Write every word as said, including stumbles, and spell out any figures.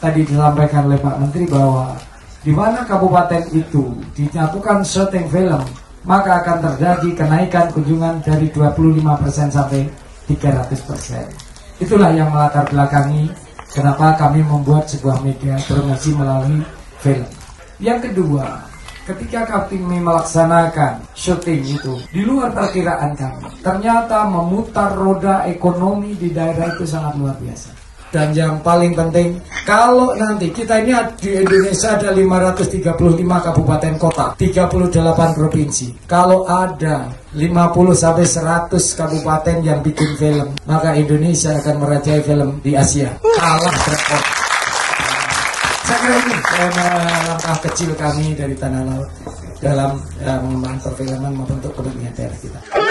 tadi disampaikan oleh Pak Menteri bahwa di mana kabupaten itu dinyatakan syuting film, maka akan terjadi kenaikan kunjungan dari dua puluh lima persen sampai tiga ratus persen. Itulah yang melatar belakangi kenapa kami membuat sebuah media promosi melalui film. Yang kedua, ketika kami melaksanakan syuting itu di luar perkiraan kami, ternyata memutar roda ekonomi di daerah itu sangat luar biasa. Dan yang paling penting, kalau nanti kita ini di Indonesia ada lima ratus tiga puluh lima kabupaten kota, tiga puluh delapan provinsi. Kalau ada lima puluh sampai seratus kabupaten yang bikin film, maka Indonesia akan merajai film di Asia. Kalah rekor. Saya kira ini langkah kecil kami dari Tanah Laut dalam uh, mengembangkan perfilman maupun untuk kepentingan daerah kita.